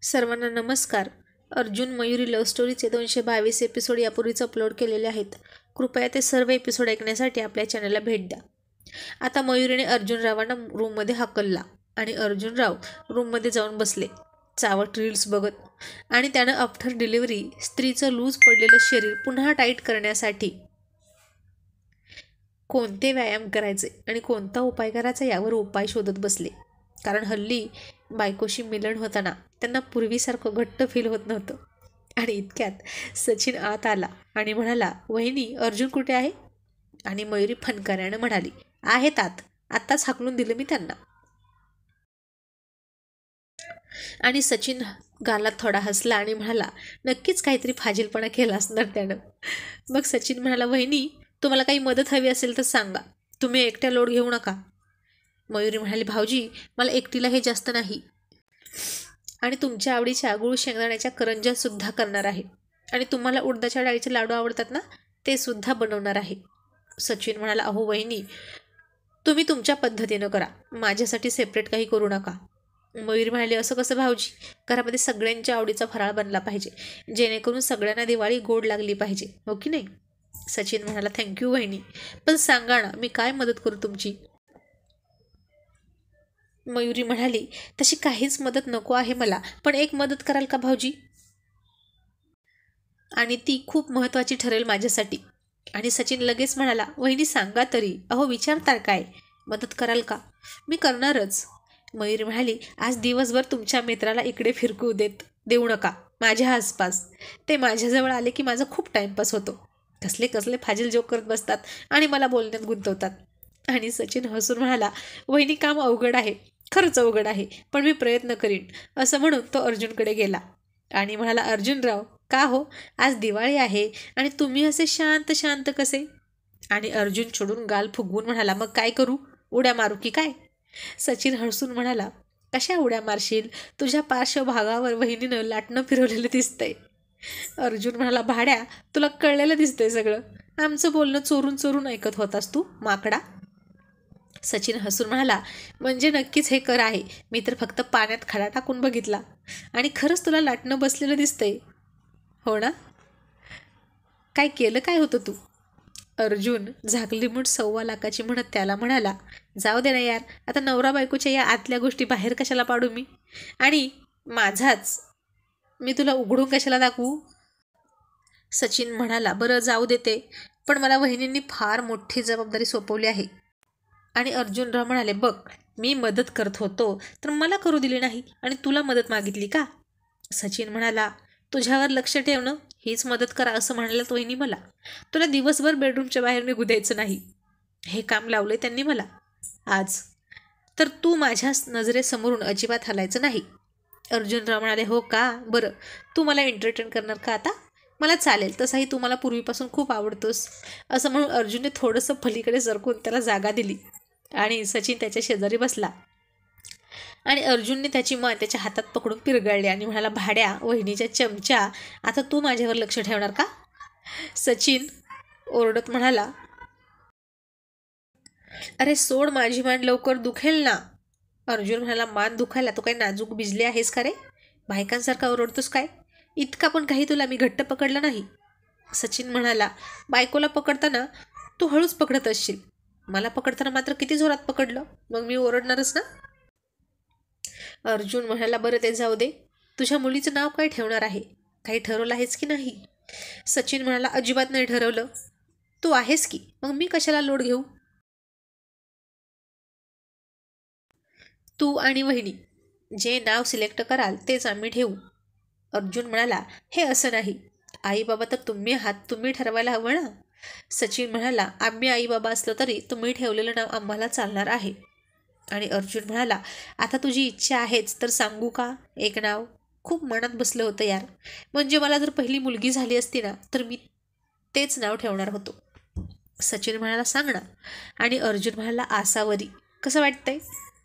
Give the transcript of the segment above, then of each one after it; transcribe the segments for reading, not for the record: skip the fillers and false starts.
सर्वांना नमस्कार. अर्जुन मयुरी लव्ह स्टोरीचे 222 एपिसोड यापूर्वीच अपलोड केलेले आहेत. कृपया ते सर्व एपिसोड ऐकण्यासाठी आपल्या चॅनलला भेट द्या. आता मयुरीने अर्जुनरावांना रूममध्ये हाकलला आणि अर्जुनराव रूममध्ये जाऊन बसले, चावट रील्स बघत. आणि त्यानं आफ्टर डिलिव्हरी स्त्रीचं लूज पडलेलं शरीर पुन्हा टाईट करण्यासाठी कोणते व्यायाम करायचे आणि कोणता उपाय करायचा यावर उपाय शोधत बसले. कारण हल्ली बायकोशी मिलन होताना त्यांना पूर्वीसारखं घट्ट फील होत नव्हतं. आणि इतक्यात सचिन आत आला आणि म्हणाला, वहिनी अर्जुन कुठे आहे? आणि मयुरी फनकाऱ्यानं म्हणाली, आहेत आत, आत्ताच हाकलून दिलं मी त्यांना. आणि सचिन गालात थोडा हसला आणि म्हणाला, नक्कीच काहीतरी फाजीलपणा केला असणार त्यानं. मग सचिन म्हणाला, वहिनी तुम्हाला काही मदत हवी असेल तर सांगा, तुम्ही एकट्या लोड घेऊ नका. मयुरी म्हणाली, भाऊजी मला एकटीला हे जास्त नाही आणि तुमच्या आवडीच्या गुळ शेंगदाण्याच्या करंज्यासुद्धा करणार आहे आणि तुम्हाला उडदाच्या डाळीचे लाडू आवडतात ना, ते सुद्धा बनवणार आहे. सचिन म्हणाला, अहो वहिनी तुम्ही तुमच्या पद्धतीनं करा, माझ्यासाठी सेपरेट काही करू नका. मयुरी म्हणाली, असं कसं भाऊजी, घरामध्ये सगळ्यांच्या आवडीचा फराळ बनला पाहिजे, जेणेकरून सगळ्यांना दिवाळी गोड लागली पाहिजे, हो की नाही? सचिन म्हणाला, थँक्यू वहिनी, पण सांगा ना मी काय मदत करू तुमची? मयुरी म्हणाली, तशी काहीच मदत नको आहे मला, पण एक मदत कराल का भाऊजी? आणि ती खूप महत्त्वाची ठरेल माझ्यासाठी. आणि सचिन लगेच म्हणाला, वहिनी सांगा तरी, अहो विचारता काय, मदत कराल का? मी करणारच. मयुरी म्हणाली, आज दिवसभर तुमच्या मित्राला इकडे फिरकू देऊ नका माझ्या आसपास. ते माझ्याजवळ आले की माझा खूप टाईमपास होतो. कसले कसले फाजील जोक करत बसतात आणि मला बोलण्यात गुंतवतात. आणि सचिन हसून म्हणाला, वहिनी काम अवघड आहे, खरंच अवघड आहे, पण मी प्रयत्न करीन. असं म्हणून तो अर्जुनकडे गेला आणि म्हणाला, अर्जुनराव का हो, आज दिवाळी आहे आणि तुम्ही असे शांत शांत कसे? आणि अर्जुन चिडून गाल फुगवून म्हणाला, मग काय करू, उड्या मारू की काय? सचिन हसून म्हणाला, कशा उड्या मारशील, तुझ्या पार्श्वभागावर वहिनीनं लाटणं फिरवलेलं दिसतंय. अर्जुन म्हणाला, भाड्या तुला कळलेलं दिसतंय सगळं, आमचं बोलणं चोरून चोरून ऐकत होतास तू माकडा. सचिन हसून म्हणाला, म्हणजे नक्कीच हे कर आहे, मी तर फक्त पाण्यात खडा टाकून बघितला आणि खरंच तुला लाटणं बसलेलं दिसतंय, हो ना? काय केलं काय होतं तू? अर्जुन झाकली मूठ 1.25 लाखाची म्हणत त्याला म्हणाला, जाऊ दे ना यार, आता नवरा बायकोच्या या आतल्या गोष्टी बाहेर कशाला पाडू मी, आणि माझाच मी तुला उघडून कशाला दाखवू? सचिन म्हणाला, बरं जाऊ देते, पण मला वहिनींनी फार मोठी जबाबदारी सोपवली आहे. आणि अर्जुनराव म्हणाले, बघ मी मदत करत होतो तर मला करू दिली नाही आणि तुला मदत मागितली का? सचिन म्हणाला, तुझ्यावर लक्ष ठेवणं हीच मदत करा असं म्हणाल्यात वहिनी मला. तुला दिवसभर बेडरूमच्या बाहेर निघू द्यायचं नाही, हे काम लावलंय त्यांनी मला आज, तर तू माझ्या नजरेसमोरून अजिबात हलायचं नाही. अर्जुनराव म्हणाले, हो का, बरं तू मला एंटरटेन करणार का आता? मला चालेल, तसाही तू मला पूर्वीपासून खूप आवडतोस. असं म्हणून अर्जुनने थोडंसं पलीकडे सरकून त्याला जागा दिली आणि सचिन त्याच्या शेजारी बसला. आणि अर्जुनने त्याची मान त्याच्या हातात पकडून पिरगळली आणि म्हणाला, भाड्या वहिनीच्या चमच्या, आता तू माझ्यावर लक्ष ठेवणार का? सचिन ओरडत म्हणाला, अरे सोड माझी मान, लवकर दुखेल ना. अर्जुन म्हणाला, मान दुखायला तू काही नाजूक बिजली आहेस का रे? बायकांसारखा ओरडतोस काय? इतका पण काही तुला मी घट्ट पकडलं नाही. सचिन म्हणाला, बायकोला पकडताना तू हळूच पकडत असशील, मला पकडताना मात्र किती जोरात पकडलं, मग मी ओरडणारच ना. अर्जुन म्हणाला, बरं ते जाऊ दे, तुझ्या मुलीचं नाव काय ठेवणार आहे, काही ठरवलं आहेस की नाही? सचिन म्हणाला, अजिबात नाही ठरवलं. तू आहेस की, मग मी कशाला लोड घेऊ? तू आणि वहिनी जे नाव सिलेक्ट कराल तेच आम्ही ठेवू. अर्जुन म्हणाला, हे असं नाही, आई बाबा तर तुम्ही आहात, तुम्ही ठरवायला हवं ना. सचिन म्हणाला, आम्ही आई बाबा असलो तरी तुम्ही ठेवलेलं नाव आम्हाला चालणार आहे. आणि अर्जुन म्हणाला, आता तुझी इच्छा आहेच तर सांगू का एक नाव? खूप मनात बसलं होतं यार, म्हणजे मला जर पहिली मुलगी झाली असती ना तर मी तेच नाव ठेवणार होतो. सचिन म्हणाला, सांग ना. आणि अर्जुन म्हणाला, आसावरी. कसं वाटतंय?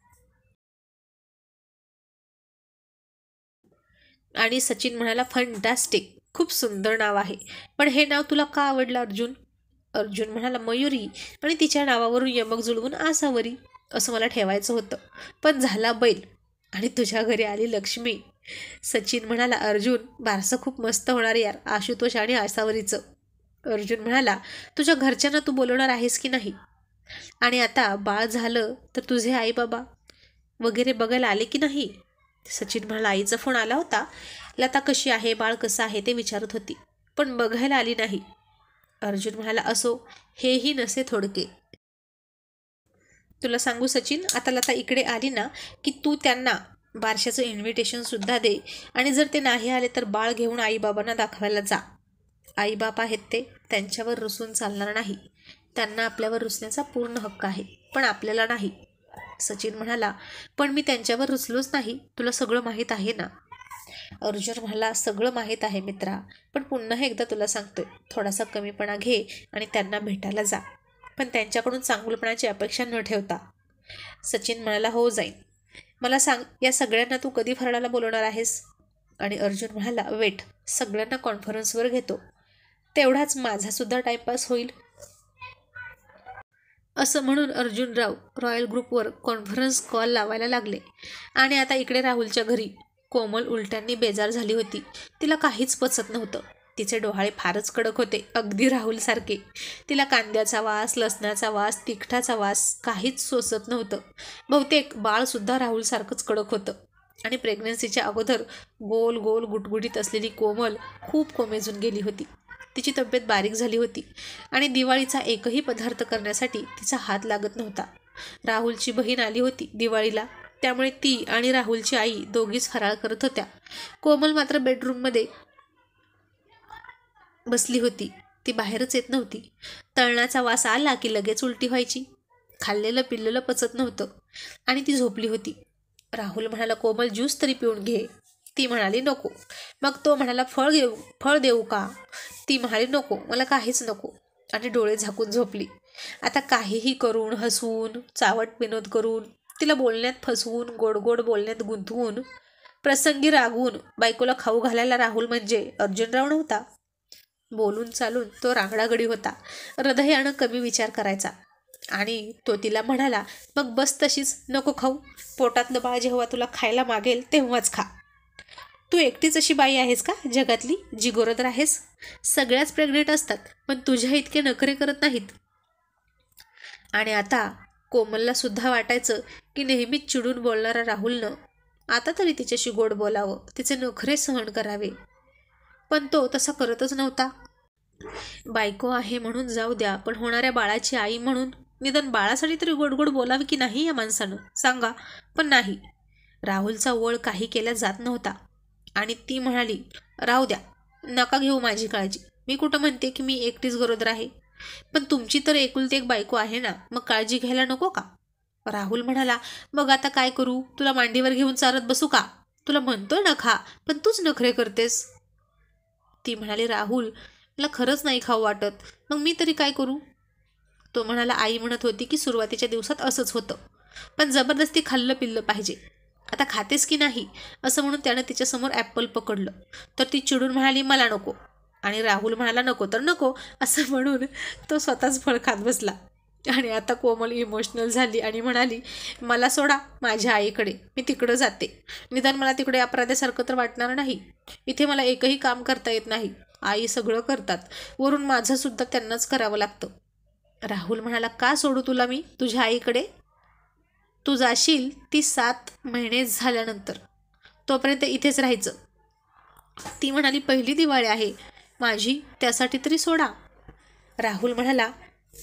आणि सचिन म्हणाला, फंटॅस्टिक, खूप सुंदर नाव आहे, पण हे नाव तुला का आवडलं अर्जुन? अर्जुन म्हणाला, मयुरी आणि तिच्या नावावरून यमक जुळवून आसावरी असं मला ठेवायचं होतं, पण झाला बैल आणि तुझ्या घरी आली लक्ष्मी, सचिन म्हणाला, अर्जुन, बारसं खूप मस्त होणार यार, आशुतोष आणि आसावरीचं. अर्जुन म्हणाला, तुझ्या घरच्यांना तू बोलवणार आहेस की नाही? आणि आता बाळ झालं तर तुझे आई बाबा वगैरे बघायला आले की नाही? सचिन म्हणाला, आईचा फोन आला होता. लता कशी आहे, बाळ कसं आहे ते विचारत होती, पण बघायला आली नाही. अर्जुन म्हणाला, असो, हेही नसे थोडके. तुला सांगू सचिन, आता लता इकडे आली ना की तू त्यांना बारशाचं इन्व्हिटेशनसुद्धा दे, आणि जर ते नाही आले तर बाळ घेऊन आईबाबांना दाखवायला जा. आईबाप आहेत ते, त्यांच्यावर रुसून चालणार नाही. त्यांना आपल्यावर रुसण्याचा पूर्ण हक्क आहे, पण आपल्याला नाही. सचिन म्हणाला, पण मी त्यांच्यावर रुसलोच नाही, तुला सगळं माहीत आहे ना. अर्जुन म्हणाला, सगळं माहीत आहे मित्रा, पण पुन्हा एकदा तुला सांगतोय, थोडासा कमीपणा घे आणि त्यांना भेटायला जा, पण त्यांच्याकडून चांगुलपणाची अपेक्षा न ठेवता. सचिन म्हणाला, हो जाईन. मला सांग, या सगळ्यांना तू कधी फराळाला बोलवणार आहेस? आणि अर्जुन म्हणाला, वेट, सगळ्यांना कॉन्फरन्सवर घेतो, तेवढाच माझासुद्धा टाईमपास होईल. असं म्हणून अर्जुनराव रॉयल ग्रुपवर कॉन्फरन्स कॉल लावायला लागले. आणि आता इकडे राहुलच्या घरी कोमल उलट्यांनी बेजार झाली होती. तिला काहीच पचत नव्हतं. तिचे डोहाळे फारच कडक होते, अगदी राहुलसारखे. तिला कांद्याचा वास, लसणाचा वास, तिखटाचा वास काहीच सोसत नव्हतं. बहुतेक बाळसुद्धा राहुलसारखंच कडक होतं. आणि प्रेग्नन्सीच्या अगोदर गोल गोल गुटगुटीत असलेली कोमल खूप कोमेजून गेली होती. तिची तब्येत बारीक झाली होती आणि दिवाळीचा एकही पदार्थ करण्यासाठी तिचा हात लागत नव्हता. राहुलची बहीण आली होती दिवाळीला, त्यामुळे ती आणि राहुलची आई दोघीच फराळ करत होत्या. कोमल मात्र बेडरूममध्ये बसली होती. ती बाहेरच येत नव्हती. तळणाचा वास आला की लगेच उलटी व्हायची. खाल्लेलं पिल्लेलं पचत नव्हतं आणि ती झोपली होती. राहुल म्हणाला, कोमल, ज्यूस तरी पिऊन घे. ती म्हणाली, नको. मग तो म्हणाला, फळ देऊ का? ती म्हणाली, नको, मला काहीच नको, आणि डोळे झाकून झोपली. आता काहीही करून, हसवून, चावट विनोद करून, तिला बोलण्यात फसवून, गोड गोड बोलण्यात गुंतवून, प्रसंगी रागवून बायकोला खाऊ घालायला राहुल म्हणजे अर्जुनराव नव्हता. बोलून चालून तो रांगडागडी होता. हृदयानं कमी विचार करायचा. आणि तो तिला म्हणाला, मग बस तशीच, नको खाऊ. पोटातलं बाळ जेव्हा तुला खायला मागेल तेव्हाच खा. तू एकटीच अशी बाई आहेस का जगातली जी गरोदर आहेस? सगळ्याच प्रेग्नेंट असतात, पण तुझ्या इतके नखरे करत नाहीत. आणि आता कोमलला सुद्धा वाटायचं की नेहमीच चिडून बोलणारा राहुलनं आता तरी तिच्याशी गोड बोलावं, तिचे नखरे सहन करावे. पण तो तसा करतच नव्हता. बायको आहे म्हणून जाऊ द्या, पण होणाऱ्या बाळाची आई म्हणून निदान बाळासाठी तरी गोड गोड बोलावे की नाही या माणसानं, सांगा. पण नाही, राहुलचा ओळ काही केला जात नव्हता. आणि ती म्हणाली, राहू द्या, नका घेऊ माझी काळजी. मी कुठं म्हणते की मी एकटीच गरोदर आहे, पण तुमची तर एकुलती एक बायको आहे ना, मग काळजी घ्यायला नको का? राहुल म्हणाला, मग आता काय करू? तुला मांडीवर घेऊन चालत बसू का? तुला म्हणतोय ना खा, पण तूच नखरे करतेस. ती म्हणाली, राहुल, मला खरंच नाही खाऊ वाटत, मग मी तरी काय करू? तो म्हणाला, आई म्हणत होती की सुरुवातीच्या दिवसात असंच होतं, पण जबरदस्ती खाल्लं पिल्लं पाहिजे. आता खातेस की नाही? असं म्हणून त्यानं तिच्यासमोर ॲपल पकडलं. तर ती चिडून म्हणाली, मला नको. आणि राहुल म्हणाला, नको तर नको, असं म्हणून तो स्वतःच फळ खात बसला. आणि आता कोमल इमोशनल झाली आणि म्हणाली, मला सोडा माझ्या आईकडे, मी तिकडं जाते. निदान मला तिकडे अपराध्यासारखं तर वाटणार नाही. इथे मला एकही काम करता येत नाही. आई सगळं करतात, वरून माझंसुद्धा त्यांनाच करावं लागतं. राहुल म्हणाला, का सोडू तुला मी तुझ्या आईकडे? तू जाशील ती 7 महिने झाल्यानंतर, तोपर्यंत इथेच राहायचं. ती म्हणाली, पहिली दिवाळी आहे माझी, त्यासाठी तरी सोडा. राहुल म्हणाला,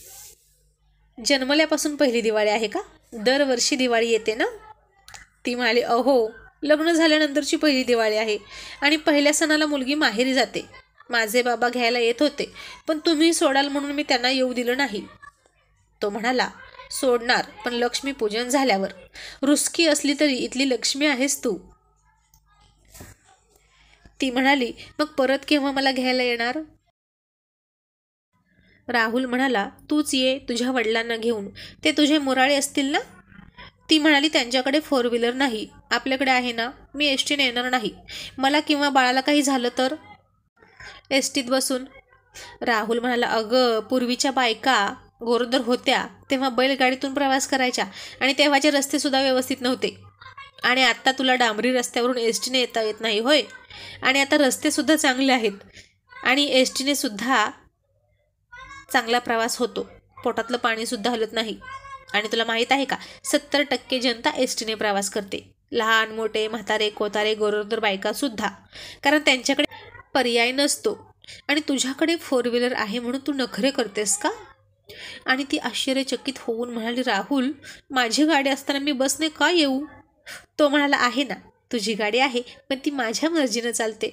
जन्मल्यापासून पहिली दिवाळी आहे का? दरवर्षी दिवाळी येते ना? ती म्हणाली, अहो, लग्न झाल्यानंतरची पहिली दिवाळी आहे, आणि पहिल्या सणाला मुलगी माहेरी जाते. माझे बाबा घ्यायला येत होते, पण तुम्ही सोडाल म्हणून मी त्यांना येऊ दिलं नाही. तो म्हणाला, सोडणार, पण लक्ष्मीपूजन झाल्यावर. रुसकी असली तरी इथली लक्ष्मी आहेस तू. ती म्हणाली, मग परत केव्हा मला घ्यायला येणार? राहुल म्हणाला, तूच ये तुझ्या वडिलांना घेऊन, ते तुझे मुराळे असतील ना? ती म्हणाली, त्यांच्याकडे 4 व्हीलर नाही, आपल्याकडे आहे ना, मी एसटीने येणार नाही. मला किंवा बाळाला काही झालं तर? एसटीत बसून. राहुल म्हणाला, अगं, पूर्वीच्या बायका गरोदर होत्या तेव्हा बैलगाडीतून प्रवास करायच्या, आणि तेव्हाचे रस्ते सुद्धा व्यवस्थित नव्हते. आणि आत्ता तुला डांबरी रस्त्यावरून एस टीने येता येत नाही होय. आणि आता रस्तेसुद्धा चांगले आहेत आणि एस टीने सुद्धा चांगला प्रवास होतो. पोटातलं पाणीसुद्धा हलत नाही. आणि तुला माहीत आहे का, 70% जनता एस टीने प्रवास करते. लहान मोठे म्हातारे कोतारे गरोदर बायकासुद्धा, कारण त्यांच्याकडे पर्याय नसतो. आणि तुझ्याकडे 4 व्हीलर आहे म्हणून तू नखरे करतेस का? आणि ती आश्चर्यचकित होऊन म्हणाली, राहुल, माझी गाडी असताना मी बसने का येऊ? तो म्हणाला, आहे ना, तुझी गाडी आहे, पण ती माझ्या मर्जीनं चालते.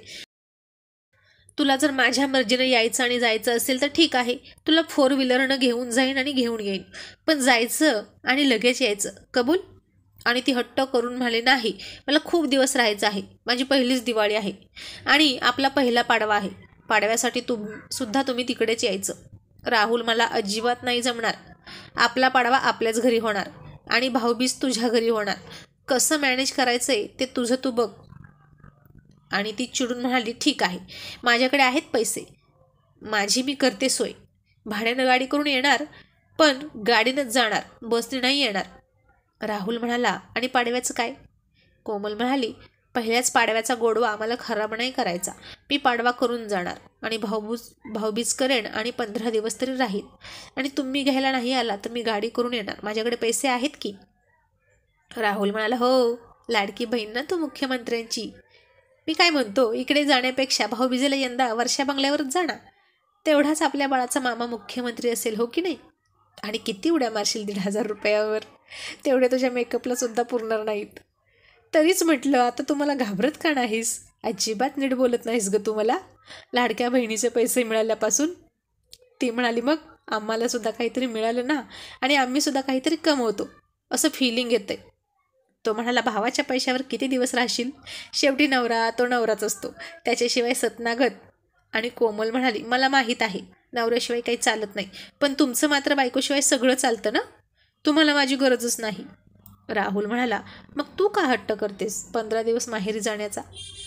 तुला जर माझ्या मर्जीनं यायचं आणि जायचं असेल तर ठीक आहे, तुला 4 व्हीलरनं घेऊन जाईन आणि घेऊन येईन, पण जायचं आणि लगेच यायचं, कबूल? आणि ती हट्ट करून म्हणाली, नाही, मला खूप दिवस राहायचं आहे, माझी पहिलीच दिवाळी आहे आणि आपला पहिला पाडवा आहे. पाडव्यासाठी तुम्ही तिकडेच यायचं. राहुल, मला अजिबात नाही जमणार. आपला पाडवा आपल्याच घरी होणार आणि भाऊबीज तुझ्या घरी होणार. कसं मॅनेज करायचंय ते तुझं तू बघ. आणि ती चिडून म्हणाली, ठीक आहे, माझ्याकडे आहेत पैसे, माझी मी करते सोय. भाड्यानं गाडी करून येणार, पण गाडीनंच जाणार, बसने नाही येणार. राहुल म्हणाला, आणि पाडव्याचं काय? कोमल म्हणाली, पहिल्याच पाडव्याचा गोडवा आम्हाला खराब नाही करायचा. मी पाडवा करून जाणार आणि भाऊबीज करेन आणि 15 दिवस तरी राहील. आणि तुम्ही घ्यायला नाही आला तर मी गाडी करून येणार, माझ्याकडे पैसे आहेत की. राहुल म्हणाला, हो, लाडकी बहीण ना तू मुख्यमंत्र्यांची. मी काय म्हणतो, इकडे जाण्यापेक्षा भाऊबीजेला यंदा वर्षा बंगल्यावरच जाणार. तेवढाच आपल्या बाळाचा मामा मुख्यमंत्री असेल, हो की नाही? आणि किती उड्या मारशील 1,500 रुपयावर? तेवढे तुझ्या मेकअपला सुद्धा पुरणार नाहीत. तरीच म्हटलं, आता तू मला घाबरत का नाहीस? अजिबात नीट बोलत नाहीस ग तू मला, लाडक्या बहिणीचे पैसे मिळाल्यापासून. ती म्हणाली, मग आम्हाला सुद्धा काहीतरी मिळालं ना, आणि आम्ही सुद्धा काहीतरी कमवतो असं फिलिंग येतंय. तो म्हणाला, भावाच्या पैशावर किती दिवस राहशील? शेवटी नवरा तो नवराच असतो, त्याच्याशिवाय सतनागत. आणि कोमल म्हणाली, मला माहीत आहे, नवऱ्याशिवाय काही चालत नाही, पण तुमचं मात्र बायकोशिवाय सगळं चालतं ना, तुम्हाला माझी गरजच नाही. राहुल म्हणाला, मग तू का हट्ट करतेस 15 दिवस माहेरी जाण्याचा?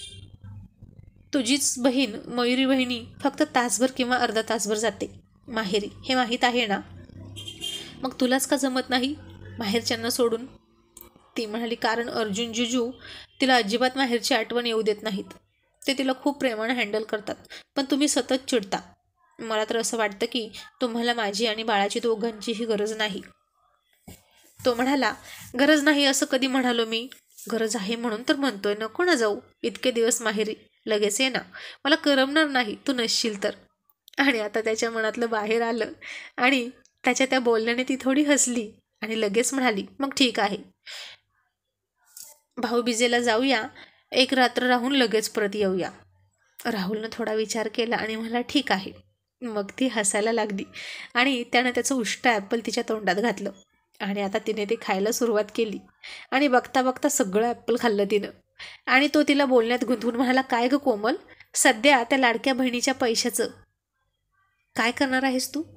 तुझीच बहीण मयुरी बहिणी फक्त तासभर किंवा अर्धा तासभर जाते माहेरी, हे माहीत आहे ना. मग तुलाच का जमत नाही माहेरच्यांना सोडून? ती म्हणाली, कारण अर्जुन जिजू तिला अजिबात माहेरची आठवण येऊ देत नाहीत. ते तिला खूप प्रेमानं हँडल करतात, पण तुम्ही सतत चिडता. मला तर असं वाटतं की तुम्हाला माझी आणि बाळाची दोघांचीही गरज नाही. तो म्हणाला, गरज नाही असं कधी म्हणालो मी? गरज आहे म्हणून तर म्हणतोय, नको ना जाऊ इतके दिवस माहेरी, लगेच ये ना, मला करमणार नाही तू नसशील तर. आणि आता त्याच्या मनातलं बाहेर आलं आणि त्याच्या त्या बोलण्याने ती थोडी हसली आणि लगेच म्हणाली, मग ठीक आहे, भाऊबीजेला जाऊया, एक रात्र राहून लगेच परत येऊया. राहुलनं थोडा विचार केला आणि म्हणाला, ठीक आहे. मग ती हसायला लागली आणि त्यानं त्याचं उष्ट ॲपल तिच्या तोंडात घातलं आणि आता तिने ते खायला सुरुवात केली. आणि बघता बघता सगळं ॲपल खाल्लं तिनं. आणि तो तिला बोलण्यात गुंतवून म्हणाला, काय ग कोमल, सध्या त्या लाडक्या बहिणीच्या पैशाचं काय करणार आहेस तू?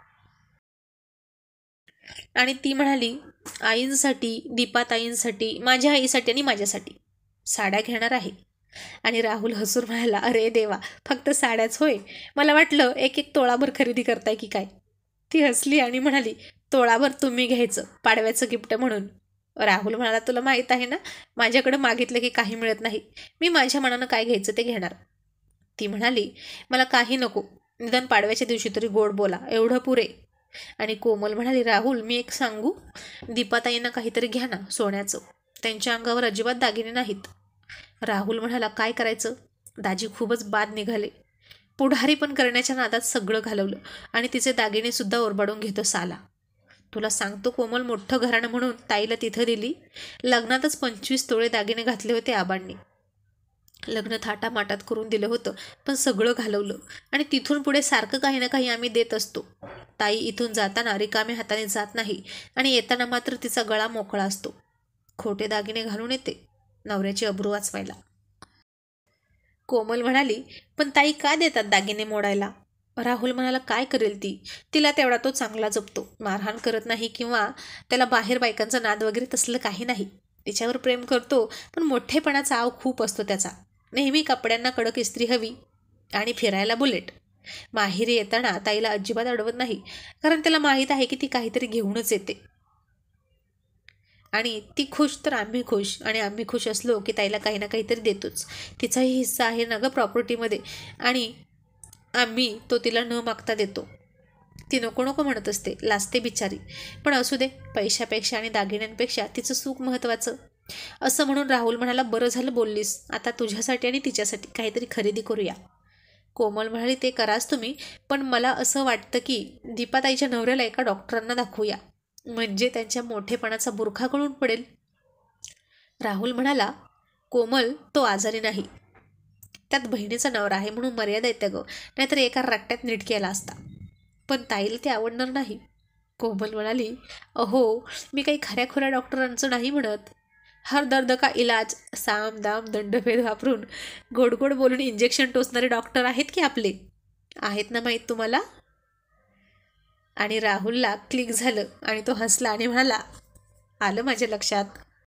आणि ती म्हणाली, आईंसाठी, दीपाताईंसाठी, माझ्या आईसाठी आणि माझ्यासाठी साड्या घेणार आहे. आणि राहुल हसून म्हणाला, अरे देवा, फक्त साड्याच होय, मला वाटलं एक एक तोळाभर खरेदी करताय की काय. ती हसली आणि म्हणाली, तोळाभर तुम्ही घ्यायचं पाडव्याचं गिफ्ट म्हणून. राहुल म्हणाला, तुला माहीत आहे ना, माझ्याकडं मागितलं की काही मिळत नाही, मी माझ्या मनानं काय घ्यायचं ते घेणार. ती म्हणाली, मला काही नको, निदान पाडव्याच्या दिवशी तरी गोड बोला, एवढं पुरे. आणि कोमल म्हणाली, राहुल, मी एक सांगू, दीपाताईंना काहीतरी घ्या ना सोन्याचं, त्यांच्या अंगावर अजिबात दागिने नाहीत. राहुल म्हणाला, काय करायचं? दाजी खूपच बाद निघाले, पुढारी पण करण्याच्या नादात सगळं घालवलं आणि तिचे दागिनेसुद्धा ओरबाडून घेतो साला. तुला सांगतो कोमल, मोठं घराणं म्हणून ताईला तिथं दिली, लग्नातच 25 तोळे दागिने घातले होते आबांनी. लग्न थाटामाटात करून दिलं होतं, पण सगळं घालवलं आणि तिथून पुढे सारखं काही ना काही आम्ही देत असतो. ताई इथून जाताना रिकाम्या हाताने जात नाही आणि येताना मात्र तिचा गळा मोकळा असतो. खोटे दागिने घालून येते नवऱ्याची अब्रू वाचवायला. कोमल म्हणाली, पण ताई का देतात दागिने मोडायला? राहुल म्हणाला, काय करेल ती, तिला तेवढा तो चांगला जपतो, मारहाण करत नाही किंवा त्याला बाहेर बायकांचा नाद वगैरे तसलं काही नाही. तिच्यावर प्रेम करतो, पण मोठेपणाचा आव खूप असतो त्याचा. नेहमी कपड्यांना कडक इस्त्री हवी आणि फिरायला बुलेट. माहेरी येताना ताईला अजिबात अडवत नाही, कारण त्याला माहीत आहे की ती काहीतरी घेऊनच येते. आणि ती खुश तर आम्ही खुश, आणि आम्ही खुश असलो की ताईला काही ना काहीतरी देतोच. तिचाही हिस्सा आहे ना गं प्रॉपर्टीमध्ये, आणि आम्ही तो तिला न मागता देतो. ती नको नको म्हणत असते, लाजते बिचारी. पण असू दे, पैशापेक्षा आणि दागिन्यांपेक्षा तिचं सुख महत्त्वाचं. असं म्हणून राहुल म्हणाला, बरं झालं बोललीस, आता तुझ्यासाठी आणि तिच्यासाठी काहीतरी खरेदी करूया. कोमल म्हणाली, ते कराच तुम्ही, पण मला असं वाटतं की दीपाताईच्या नवऱ्याला एका डॉक्टरांना दाखवूया, म्हणजे त्यांच्या मोठेपणाचा बुरखा गळून पडेल. राहुल म्हणाला, कोमल, तो आजारी नाही. त्यात बहिणीचा नवरा आहे म्हणून मर्यादा येते गं, नाहीतर एका रट्ट्यात नीट केला असता. पण ताईला ते आवडणार नाही. कोमल म्हणाली, अहो, मी काही खऱ्याखुऱ्या डॉक्टरांचं नाही म्हणत. हर दर्द का इलाज साम दाम दंडभेद वापरून गोड गोड बोलून इंजेक्शन टोचणारे डॉक्टर आहेत की आपले. आहेत ना माहीत तुम्हाला. आणि राहुलला क्लिक झालं आणि तो हसला आणि म्हणाला, आलं माझ्या लक्षात.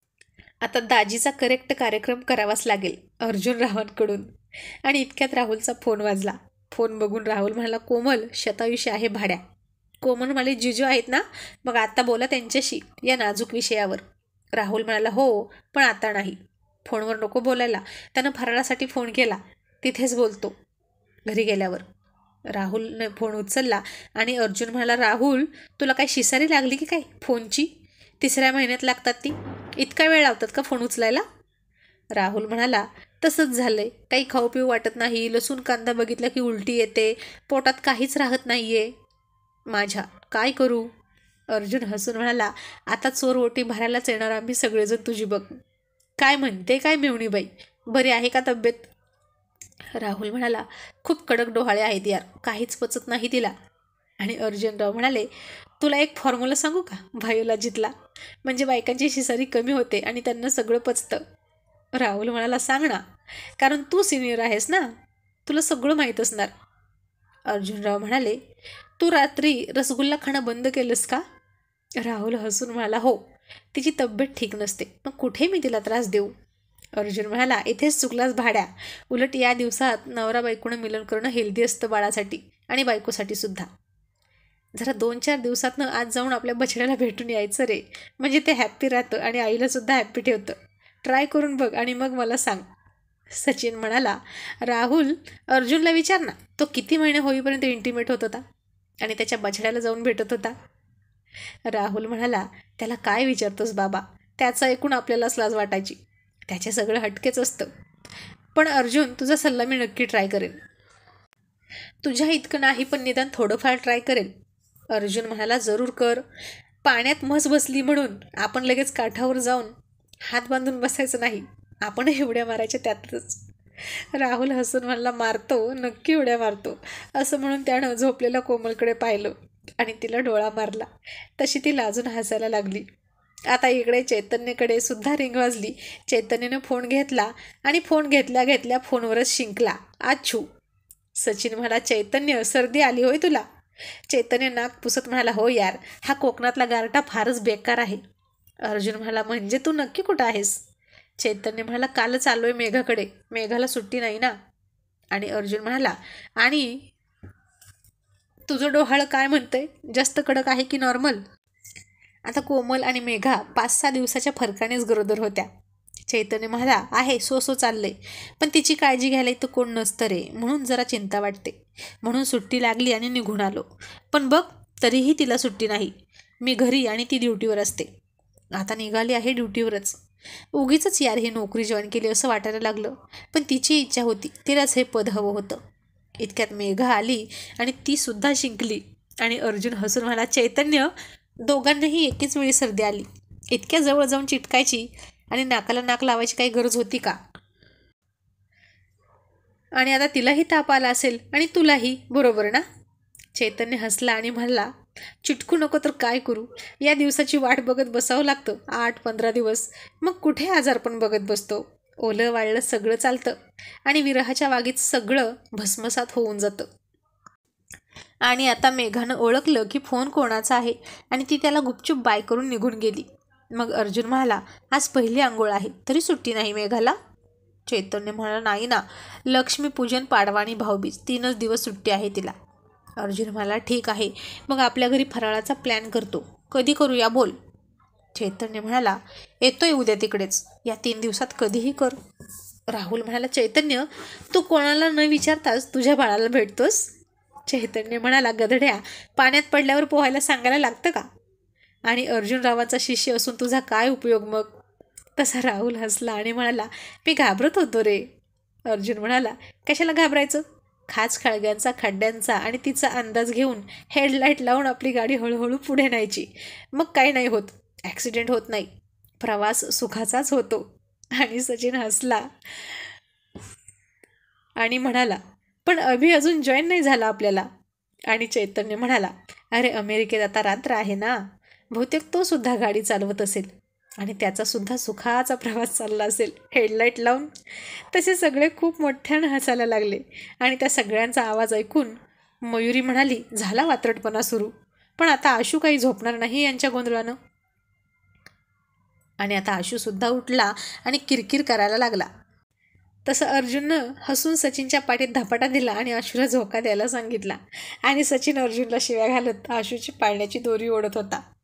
आता दाजीचा करेक्ट कार्यक्रम करावाच लागेल अर्जुन रावांकडून. आणि इतक्यात राहुलचा फोन वाजला. फोन बघून राहुल म्हणाला, कोमल, शतायुषी आहे भाड्या. कोमल म्हणाले, जिजू आहेत ना, मग आता बोला त्यांच्याशी या नाजूक विषयावर. राहुल म्हणाला, हो, पण आता नाही. फोनवर नको बोलायला, त्यानं फराळासाठी फोन केला, तिथेच बोलतो घरी गेल्यावर. राहुलने फोन उचलला आणि अर्जुन म्हणाला, राहुल, तुला काय शिसारी लागली की काय फोनची? 3ऱ्या महिन्यात लागतात ती, इतका वेळ लावतात का फोन उचलायला? राहुल म्हणाला, तसंच झालंय, काही खाऊ पिऊ वाटत नाही, लसूण कांदा बघितला की उलटी येते, पोटात काहीच राहत नाहीये माझ्या, काय करू? अर्जुन हसून म्हणाला, आता चोर ओटी भरायलाच येणार आम्ही सगळेजण तुझी बघ. काय म्हणते काय मेवणीबाई, बरी आहे का तब्येत? राहुल म्हणाला, खूप कडक डोहाळे आहेत यार, काहीच पचत नाही तिला. आणि अर्जुनराव म्हणाले, तुला एक फॉर्म्युला सांगू का बायोलॉजीतला, म्हणजे बायकांची शिसारी कमी होते आणि त्यांना सगळं पचतं. राहुल म्हणाला, सांग ना, कारण तू सिनियर आहेस ना, तुला सगळं माहीत असणार. अर्जुनराव म्हणाले, तू रात्री रसगुल्ला खाणं बंद केलंस का? राहुल हसून म्हणाला, हो, तिची तब्येत ठीक नसते, मग कुठे मी तिला त्रास देऊ? अर्जुन म्हणाला, इथेच चुकलास भाड्या, उलट या दिवसात नवरा बायकोनं मिलन करणं हेल्दी असतं बाळासाठी आणि बायकोसाठी सुद्धा. जरा 2-4 दिवसातनं आज जाऊन आपल्या बछड्याला भेटून यायचं रे, म्हणजे ते हॅप्पी राहतं आणि आईला सुद्धा हॅप्पी ठेवतं. ट्राय करून बघ आणि मग मला सांग. सचिन म्हणाला, राहुल, अर्जुनला विचार ना, तो किती महिने होईपर्यंत इंटिमेट होत होता आणि त्याच्या बछड्याला जाऊन भेटत होता. राहुल म्हणाला, त्याला काय विचारतोस बाबा, त्याचं ऐकून आपल्यालाच लाज वाटायची, त्याचे सगळं हटकेच असतं. पण अर्जुन, तुझा सल्ला मी नक्की ट्राय करेन. तुझ्या इतकं नाही, पण निदान थोडंफार ट्राय करेन. अर्जुन म्हणाला, जरूर कर. पाण्यात म्हस बसली म्हणून आपण लगेच काठावर जाऊन हात बांधून बसायचं नाही, आपणही उड्या मारायच्या त्यातच. राहुल हसून म्हणाला, मारतो, नक्की उड्या मारतो. असं म्हणून त्यानं झोपलेल्या कोमलकडे पाहिलं आणि तिला डोळा मारला. तशी ती लाजून हसायला लागली. आता इकडे चैतन्यकडे सुद्धा रिंग वाजली. चैतन्यने फोन घेतला आणि फोन घेतल्या घेतल्या फोनवरच शिंकला, आच्छू. सचिन म्हणाला, चैतन्य, सर्दी आली होय तुला? चैतन्य नाक पुसत म्हणाला, हो यार, हा कोकणातला गारठा फारच बेकार आहे. अर्जुन म्हणाला, म्हणजे तू नक्की कुठं आहेस? चैतन्य म्हणाला, कालच आलोय मेघाकडे, मेघाला सुट्टी नाही ना. आणि अर्जुन म्हणाला, आणि तुझं डोहाळं काय म्हणतंय, जास्त कडक आहे की नॉर्मल? आता कोमल आणि मेघा 5-6 दिवसाच्या फरकानेच गरोदर होत्या. चैतन्य म्हणाला, आहे सो चाललंय, पण तिची काळजी घ्यायला इथं कोण नसतं रे, म्हणून जरा चिंता वाटते, म्हणून सुट्टी लागली आणि निघून आलो. पण बघ, तरीही तिला सुट्टी नाही, मी घरी आणि ती ड्युटीवर असते. आता निघाली आहे ड्युटीवरच. उगीच यार ही नोकरी जॉईन केली असं वाटायला लागलं, पण तिची इच्छा होती, तिलाच हे पद हवं होतं. इतक्यात मेघा आली आणि ती सुद्धा शिंकली. आणि अर्जुन हसून म्हणाला, चैतन्य, दोघांनाही एकेच वेळी सर्दी आली, इतक्या जवळ जाऊन चिटकायची आणि नाकाला नाक लावायची काही गरज होती का? आणि आता तिलाही ताप आला असेल आणि तुलाही, बरोबर ना? चैतन्य हसला आणि म्हणाला, चिटकू नको तर काय करू, या दिवसाची वाट बघत बसावं लागतं 8-15 दिवस, मग कुठे आजारपण बघत बसतो. ओलं वाळलं सगळं चालतं आणि विरहाच्या वागीत सगळं भस्मसात होऊन जातं. आणि आता मेघानं ओळखलं की फोन कोणाचा आहे आणि ती त्याला गुपचूप बाय करून निघून गेली. मग अर्जुन म्हणाला, आज पहिली आंघोळ आहे, तरी सुट्टी नाही मेघाला? चैतन्य म्हणाला, नाही ना, लक्ष्मीपूजन, पाडवा आणि भाऊबीज 3च दिवस सुट्टी आहे तिला. अर्जुन म्हणाला, ठीक आहे, मग आपल्या घरी फराळाचा प्लॅन करतो, कधी करूया बोल? चैतन्य म्हणाला, येतोय उद्या तिकडेच, या 3 दिवसात कधीही कर. राहुल म्हणाला, चैतन्य, तू कोणाला न विचारताच तुझ्या बाळाला भेटतोस? चैतन्य म्हणाला, गधड्या, पाण्यात पडल्यावर पोहायला सांगायला लागतं का? आणि अर्जुनरावांचा शिष्य असून तुझा काय उपयोग मग? तसा राहुल हसला आणि म्हणाला, मी घाबरत होतो रे. अर्जुन म्हणाला, कशाला घाबरायचं? खाच खळग्यांचा, खड्ड्यांचा आणि तिचा अंदाज घेऊन हेडलाईट लावून आपली गाडी हळूहळू पुढे न्यायची. मग काही नाही होत, ॲक्सिडेंट होत नाही, प्रवास सुखाचाच होतो. आणि सचिन हसला आणि म्हणाला, पण अभि अजून जॉईन नाही झाला आपल्याला. आणि चैतन्य म्हणाला, अरे अमेरिकेत आता रात्र आहे ना, बहुतेक तो सुद्धा गाडी चालवत असेल आणि त्याचा सुद्धा सुखाचा प्रवास चालला असेल हेडलाईट लावून. तसे सगळे खूप मोठ्यानं हसायला लागले आणि त्या सगळ्यांचा आवाज ऐकून मयुरी म्हणाली, झाला वात्रटपणा सुरू. पण आता आशू काही झोपणार नाही यांच्या गोंधळानं. आणि आता आशूसुद्धा उठला आणि किरकिर करायला लागला. तसं अर्जुननं हसून सचिनच्या पाठीत धपाटा दिला आणि आशूला झोका द्यायला सांगितला. आणि सचिन अर्जुनला शिव्या घालत आशूची पाळण्याची दोरी ओढत होता.